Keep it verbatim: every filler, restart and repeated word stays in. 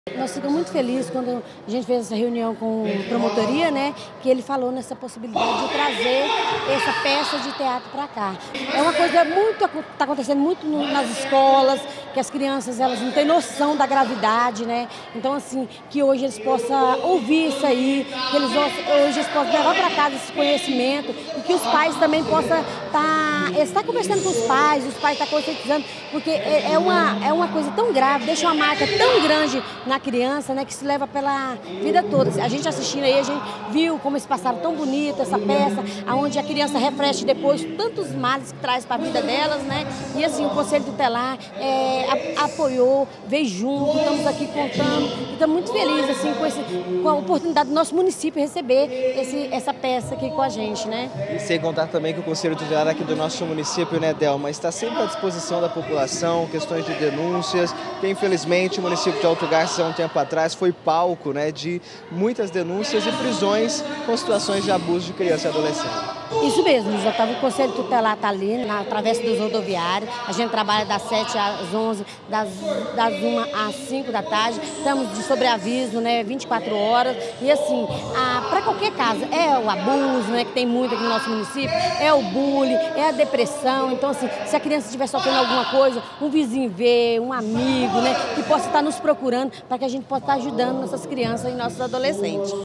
Nós ficamos muito felizes quando a gente fez essa reunião com a promotoria, né, que ele falou nessa possibilidade de trazer essa peça de teatro para cá. É uma coisa muito, está acontecendo muito nas escolas, que as crianças elas não têm noção da gravidade, né? Então assim, que hoje eles possam ouvir isso aí, que eles hoje eles possam levar para casa esse conhecimento e que os pais também possam estar, tá, estar conversando com os pais, os pais estão conscientizando, porque é uma, é uma coisa tão grave, deixa uma marca tão grande na criança, né, que se leva pela vida toda. A gente assistindo aí, a gente viu como eles passaram tão bonito essa peça, onde a criança reflete depois tantos males que traz para a vida delas, né? E assim, o Conselho Tutelar é, a, apoiou, veio junto, estamos aqui contando e estamos muito felizes assim, com, esse, com a oportunidade do nosso município receber esse, essa peça aqui com a gente, né? E sem contar também que o Conselho Tutelar aqui do nosso município, né, Delma, está sempre à disposição da população, questões de denúncias, que infelizmente o município de Alto Garças há um tempo atrás foi palco, né, de muitas denúncias e prisões com situações de abuso de criança e adolescente. Isso mesmo, já estava o Conselho Tutelar tá ali, na Travessa dos Rodoviários, a gente trabalha das sete às onze, das, das uma às cinco da tarde, estamos de sobreaviso, né, vinte e quatro horas, e assim, para qualquer caso, é o abuso, né, que tem muito aqui no nosso município, é o bullying, é a depressão, então assim, se a criança estiver sofrendo alguma coisa, um vizinho vê, um amigo, né, que possa estar nos procurando para que a gente possa estar ajudando nossas crianças e nossos adolescentes.